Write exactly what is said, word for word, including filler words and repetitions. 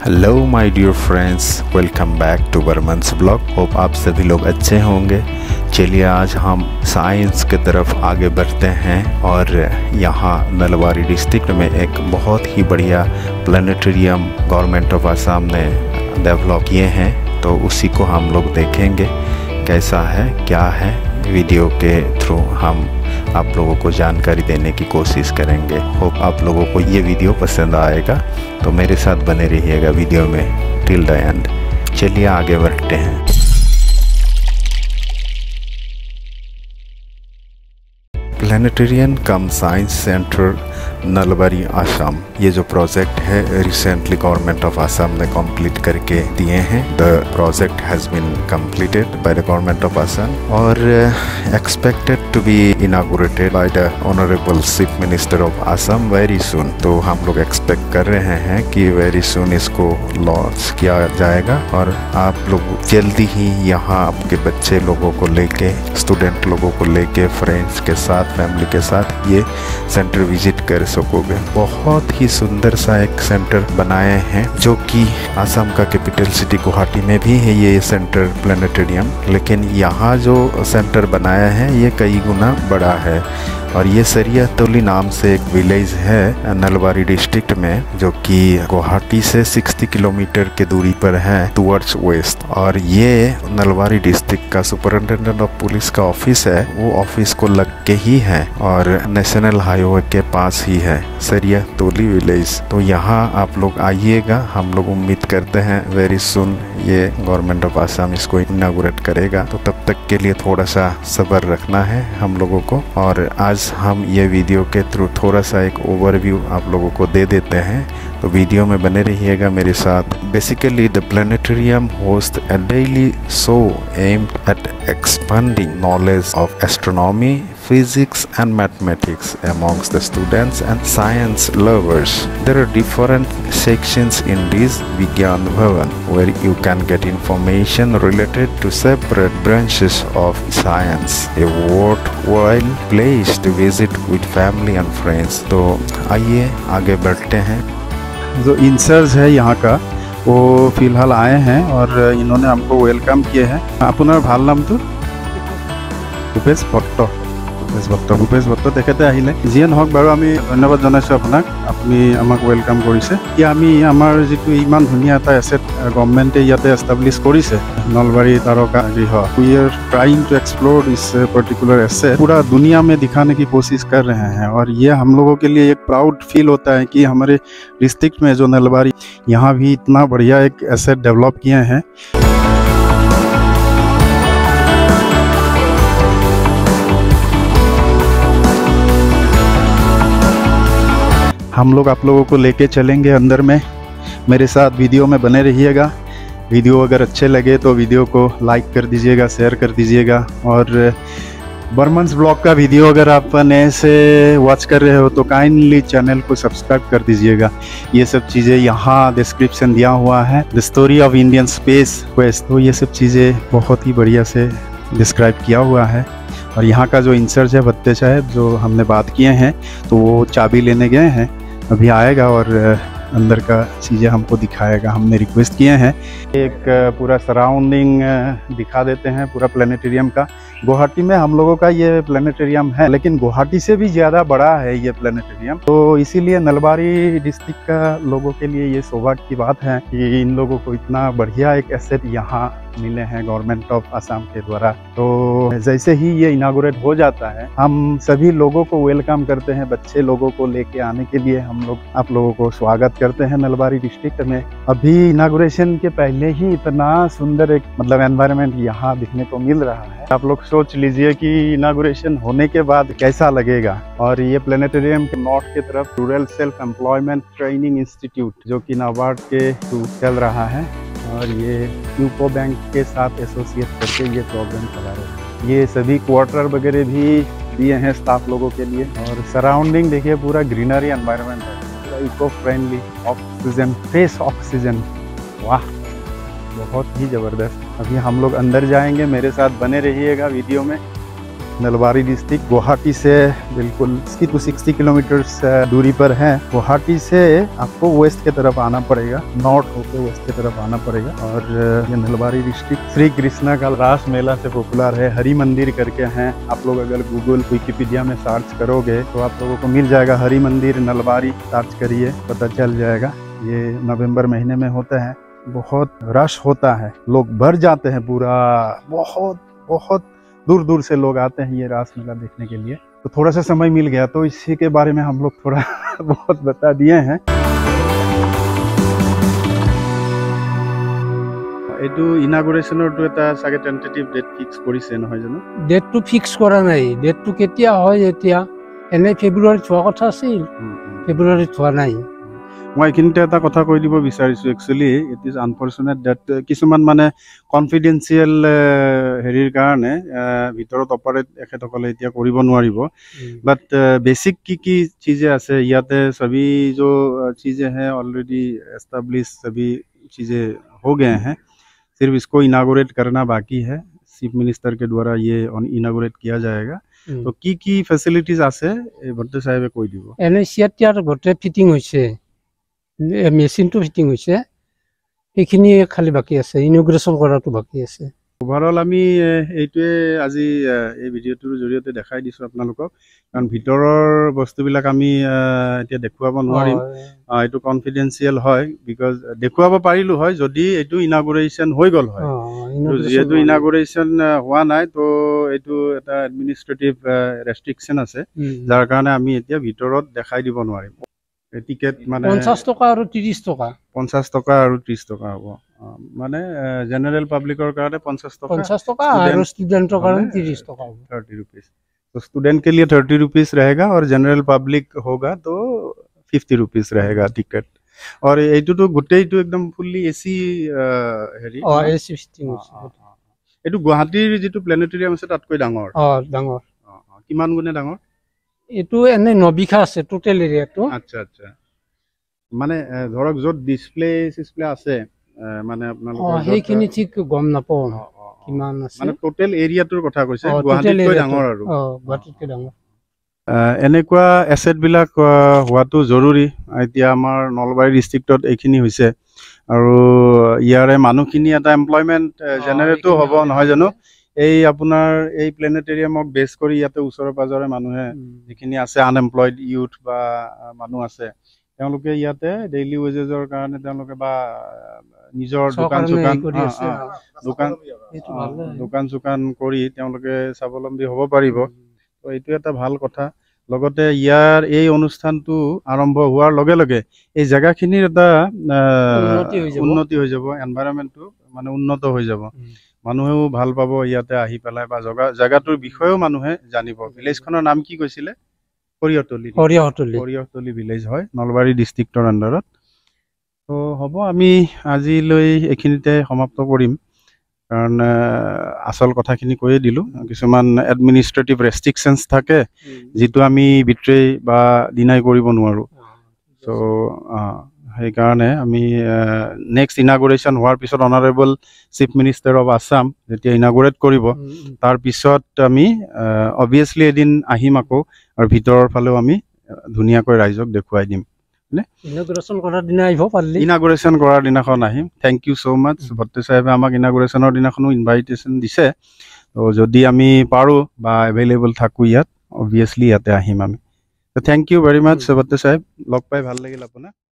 Hello my dear friends, welcome back to Burman's blog. Hope आप सभी लोग अच्छे होंगे। चलिए आज हम साइंस की तरफ आगे बढ़ते हैं और यहाँ नलबारी डिस्ट्रिक्ट में एक बहुत ही बढ़िया प्लानिटेरियम गवर्नमेंट ऑफ आसाम ने डेवलप किए हैं, तो उसी को हम लोग देखेंगे कैसा है क्या है। वीडियो के थ्रू हम आप लोगों को जानकारी देने की कोशिश करेंगे। होप आप लोगों को ये वीडियो पसंद आएगा, तो मेरे साथ बने रहिएगा वीडियो में टिल द एंड। चलिए आगे बढ़ते हैं। Planetarium cum science centre Nalbari Assam, ये जो प्रोजेक्ट है रिसेंटली गवर्नमेंट ऑफ आसाम ने कंप्लीट करके दिए हैं। The project has been completed by the government of Assam और expected to be inaugurated by the honourable chief minister of Assam very soon. तो हम लोग एक्सपेक्ट कर रहे हैं कि वेरी सून इसको लॉन्च किया जाएगा और आप लोग जल्दी ही यहाँ आपके बच्चे लोगों को लेके, स्टूडेंट लोगों को लेके, फ्रेंड्स के साथ, फैमिली के साथ ये सेंटर विजिट कर सकोगे। बहुत ही सुंदर सा एक सेंटर बनाए हैं, जो कि आसाम का कैपिटल सिटी गुवाहाटी में भी है ये सेंटर प्लानिटेरियम, लेकिन यहाँ जो सेंटर बनाया है ये कई गुना बड़ा है। और ये सरिया तोली नाम से एक विलेज है नलबारी डिस्ट्रिक्ट में, जो कि गुवाहाटी से साठ किलोमीटर के दूरी पर है टुवर्ड्स वेस्ट। और ये नलबारी डिस्ट्रिक्ट का सुपरिटेंडेंट ऑफ पुलिस का ऑफिस है, वो ऑफिस को लग के ही है और नेशनल हाईवे के पास ही है सरिया तोली विलेज। तो यहाँ आप लोग आइएगा, हम लोग उम्मीद करते हैं वेरी सुन ये गवर्नमेंट ऑफ आसाम इसको इनागुरेट करेगा। तो तब तक के लिए थोड़ा सा सब्र रखना है हम लोगों को। और आज हम ये वीडियो के थ्रू थोड़ा सा एक ओवरव्यू आप लोगों को दे देते हैं, तो वीडियो में बने रहिएगा मेरे साथ। Basically the planetarium host a daily show aimed at expanding knowledge of astronomy, physics and mathematics amongst the students and science lovers. There are different sections in this Vigyan Bhavan where you can get information related to separate branches of science. A worthwhile place to visit with family and friends. तो आइए आगे बढ़ते हैं। जो in charge है यहाँ का वो फिलहाल आए हैं और इन्होंने हमको वेलकम किए हैं। আপোনাৰ ভাল নামটো? ভূপেশ ভট্ট। ভূপেশ ভট্ট ভূপেশ ভট্ট তেখেতে আহিলে। যিয়ে নহওক বাৰু আমি ধন্যবাদ জনাইছোঁ আপোনাক, আপুনি আমাক ৱেলকাম কৰিছে। এতিয়া আমি আমাৰ যিটো ইমান ধুনীয়া এটা এছেট গভৰ্ণমেণ্টে ইয়াতে এষ্টাব্লিছ কৰিছে, নলবাৰী তাৰকা গৃহ, we are trying to explore this particular asset. पूरा दुनिया में दिखाने की कोशिश कर रहे हैं और ये हम लोगों के लिए एक प्राउड फील होता है कि हमारे डिस्ट्रिक्ट में जो नलबारी, यहाँ भी इतना बढ़िया एक एसेट डेवलप किए हैं। हम लोग आप लोगों को लेके चलेंगे अंदर में, मेरे साथ वीडियो में बने रहिएगा। वीडियो अगर अच्छे लगे तो वीडियो को लाइक कर दीजिएगा, शेयर कर दीजिएगा। और बर्मन्स ब्लॉग का वीडियो अगर आप नए से वॉच कर रहे हो तो काइंडली चैनल को सब्सक्राइब कर दीजिएगा। ये सब चीज़ें यहाँ डिस्क्रिप्शन दिया हुआ है, the story of Indian space quest, तो ये सब चीज़ें बहुत ही बढ़िया से डिस्क्राइब किया हुआ है। और यहाँ का जो इंचार्ज है भत्ते साहब, जो हमने बात किए हैं, तो वो चाबी लेने गए हैं, अभी आएगा और अंदर का चीज़ें हमको दिखाएगा। हमने रिक्वेस्ट किए हैं एक पूरा सराउंडिंग दिखा देते हैं पूरा प्लानिटेरियम का। गुवाहाटी में हम लोगों का ये प्लानिटेरियम है, लेकिन गुवाहाटी से भी ज़्यादा बड़ा है ये प्लानिटेरियम। तो इसीलिए नलबारी डिस्ट्रिक्ट का लोगों के लिए ये सौभाग्य की बात है कि इन लोगों को इतना बढ़िया एक एसेट यहाँ मिले हैं गवर्नमेंट ऑफ आसाम के द्वारा। तो जैसे ही ये इनागुरेट हो जाता है, हम सभी लोगों को वेलकम करते हैं। बच्चे लोगों को लेके आने के लिए हम लोग आप लोगों को स्वागत करते हैं नलबारी डिस्ट्रिक्ट में। अभी इनागुरेशन के पहले ही इतना सुंदर एक मतलब एनवायरनमेंट यहाँ दिखने को मिल रहा है। आप लोग सोच लीजिए कि इनागुरेशन होने के बाद कैसा लगेगा। और ये प्लानिटेरियम के नॉर्थ की तरफ rural self employment training institute, जो कि नाबार्ड के थ्रू चल रहा है, और ये यूको बैंक के साथ एसोसिएट करके ये प्रोग्राम चला रहे हैं। ये सभी क्वार्टर वगैरह भी दिए हैं स्टाफ लोगों के लिए। और सराउंडिंग देखिए, पूरा ग्रीनरी एनवायरनमेंट है, पूरा eco friendly, oxygen, fresh oxygen, वाह बहुत ही ज़बरदस्त। अभी हम लोग अंदर जाएंगे, मेरे साथ बने रहिएगा वीडियो में। नलबारी डिस्ट्रिक्ट गुवाहाटी से बिल्कुल सिक्सटी टू सिक्सटी किलोमीटर्स दूरी पर है। गुवाहाटी से आपको वेस्ट की तरफ आना पड़ेगा, नॉर्थ होकर वेस्ट की तरफ आना पड़ेगा। और ये नलबारी डिस्ट्रिक्ट श्री कृष्णा का रास मेला से पॉपुलर है। हरि मंदिर करके हैं, आप लोग अगर गूगल विकिपीडिया में सर्च करोगे तो आप लोगों को मिल जाएगा। हरि मंदिर नलबारी सर्च करिए, पता चल जाएगा। ये नवंबर महीने में होता है, बहुत रश होता है, लोग भर जाते हैं पूरा, बहुत बहुत दूर दूर से लोग आते हैं ये रास मेला देखने के लिए। तो थोड़ा सा समय मिल गया तो इसी के बारे में हम लोग थोड़ा बहुत बता दिए हैं। এইটো ইনাগুৰেশ্যনৰটো এটা সাগে টেন্টেটিভ ডেট ফিক্স কৰিছে নহয় জানো? ডেটটো ফিক্স কৰা নাই, ডেটটো কেতিয়া হয় এতিয়া এনে ফেব্ৰুৱাৰীত হোৱা কথা আছিল, ফেব্ৰুৱাৰীত হোৱা নাই। মই এইখিনিতে এটা কথা কৈ দিব বিচাৰিছোঁ। Actually it is unfortunate data কিছুমান মানে কনফিডেন্সিয়েল হেৰিৰ কাৰণে ভিতৰত অপাৰেট এখেতসকলে এতিয়া কৰিব নোৱাৰিব। বাট বেसिक কি কি চीजें আছে ইয়াতে, सभी जो चीज़ें हैं ऑलरेडी एस्टेब्लिश, सभी चीज़ें हो गए हैं, सिर्फ इसको इनागोरेट करना बाकी है। चीफ मिनिस्टर के द्वारा ये इनागोरेट किया जाएगा। तो की की फैसिलिटीज আছে ভট্ট সাহেবে কৈ দিব। এনে সিয়াৰ গোটে ফিটিং হৈছে, মেচিনটো ফিটিং হৈছে, সেইখিনি খালি বাকি আছে, ইনগ্ৰেশ্যন কৰাটো বাকি আছে। ওভাৰঅল আমি এইটোৱে আজি এই ভিডিঅ'টোৰ জৰিয়তে দেখাই দিছোঁ আপোনালোকক, কাৰণ ভিতৰৰ বস্তুবিলাক আমি এতিয়া দেখুৱাব নোৱাৰিম, এইটো কনফিডেন্সিয়েল হয়। বিকজ দেখুৱাব পাৰিলোঁ হয় যদি এইটো ইনাগুৰেশ্যন হৈ গ'ল হয়। যিহেতু ইনাগুৰেশ্যন হোৱা নাই তো এইটো এটা এডমিনিষ্ট্ৰেটিভ ৰেষ্ট্ৰিকশ্যন আছে, যাৰ কাৰণে আমি এতিয়া ভিতৰত দেখাই দিব নোৱাৰিম। টিকেট মানে পঞ্চাছ টকা আৰু ত্ৰিছ টকা, পঞ্চাছ টকা আৰু ত্ৰিছ টকা হ'ব। মানে জেনারেল পাব্লিকৰ কাৰণে পঞ্চাছ টকা, পঞ্চাছ টকা और स्टूडेंटों का तीस टका होगा, थर्टी रुपीज। तो स्टूडेंट के लिए थर्टी रुपीज रहेगा और जनरल पब्लिक होगा तो फिफ्टी रुपीज रहेगा टिकट। और এইটো তো গোটেইটো একদম ফুল্লি এসি হেৰি, অ এসি ফিটিং আছে। এইটো গুৱাহাটীৰ যিটো প্লেনেটৰিয়াম আছে তাতকৈ ডাঙৰ। অ ডাঙৰ। কিমান গুণে ডাঙৰ? এইটো এনে নবিঘা আছে টোটেল এৰিয়াটো। আচ্ছা আচ্ছা, মানে ধৰক য'ত ডিসপ্লে ডিসপ্লে আছে মানে আপোনালোকৰ সেইখিনি ঠিক গম নাপাওঁ কিমান আছে, মানে টোটেল এৰিয়াটোৰ কথা কৈছে, গুৱাহাটীতকৈ ডাঙৰ আৰু। অ গুৱাহাটীতকৈ ডাঙৰ। এনেকুৱা এছেট বিলাক হোৱাটো জৰুৰী। এতিয়া আমাৰ নলবাৰী ডিষ্ট্ৰিক্টত এইখিনি হৈছে আৰু ইয়াৰে মানুহখিনি এটা এমপ্লয়মেণ্ট জেনেৰেটো হ'ব নহয় জানো? এই আপোনাৰ এই প্লেনেটেৰিয়ামক বেছ কৰি ইয়াতে ওচৰে পাজৰে মানুহে যিখিনি আছে আনএমপ্লয়ড ইউথ বা মানুহ আছে, তেওঁলোকে ইয়াতে ডেইলি ৱেজেজৰ কাৰণে তেওঁলোকে বা নিজৰ দোকান চোকান দোকান দোকান চোকান কৰি তেওঁলোকে স্বাৱলম্বী হ'ব পাৰিব। তো এইটো এটা ভাল কথা। লগতে ইয়াৰ এই অনুষ্ঠানটো আৰম্ভ হোৱাৰ লগে লগে এই জেগাখিনিৰ এটা উন্নতি হৈ যাব, এনভাইৰনমেণ্টটো মানে উন্নত হৈ যাব, মানুহেও ভাল পাব ইয়াতে আহি পেলাই, বা জগা জেগাটোৰ বিষয়েও মানুহে জানিব। ভিলেজখনৰ নাম কি কৈছিলে? সৰিয়হতলী। সৰিয়হতলী সৰিয়হতলী ভিলেজ হয় নলবাৰী ডিষ্ট্ৰিক্টৰ আণ্ডাৰত। তো হ'ব, আমি আজিলৈ এইখিনিতে সমাপ্ত কৰিম, কাৰণ আচল কথাখিনি কৈয়ে দিলোঁ। কিছুমান এডমিনিষ্ট্ৰেটিভ ৰেষ্ট্ৰিকশ্যনছ থাকে যিটো আমি বিট্ৰে বা ডিনাই কৰিব নোৱাৰোঁ। চ' সেইকাৰণে আমি নেক্সট ইনাগুৰেশ্যন হোৱাৰ পিছত honourable chief minister of Assam যেতিয়া ইনাগুৰেট কৰিব, তাৰপিছত আমি অবভিয়াছলি এদিন আহিম আকৌ, আৰু ভিতৰৰ ফালেও আমি ধুনীয়াকৈ ৰাইজক দেখুৱাই দিম। ইনাগুৰেশ্যন কৰাৰ দিনা আহিব পাৰিলে, ইনাগুৰেশ্যন কৰাৰ দিনাখন আহিম। থেংক ইউ ছ' মাছ। ভট্ট চাহেবে আমাক ইনাগুৰেশ্যনৰ দিনাখনো ইনভাইটেশ্যন দিছে। তো যদি আমি পাৰোঁ বা এভেইলেবল থাকোঁ ইয়াত, অবভিয়াছলি ইয়াতে আহিম আমি। Thank you very much Bhatt চাহেব, লগ পাই ভাল লাগিল আপোনাক।